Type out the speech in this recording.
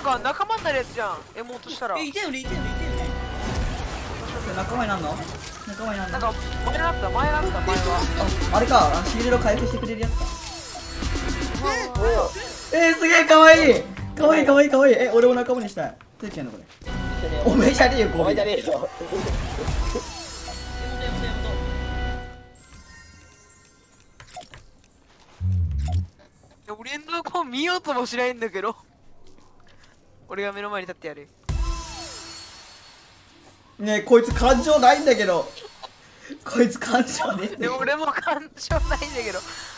か仲間になるやつじゃん。エモートしたら。 いてよりいてよりいてより。 仲間になんの？仲間になんの？ なんか前なった前は。 あ、あれか、シールド回復してくれるやつか。すげえかわいい。かわいいかわいいかわいい。俺を仲間にしたい。ついてんのこれ。おめえじゃねえよ、 お前じゃねえよ。 俺の子見ようともしないんだけど。俺が目の前に立ってやる。 ねえ、こいつ感情ないんだけど。こいつ感情ねえんだけど。 俺も感情ないんだけど。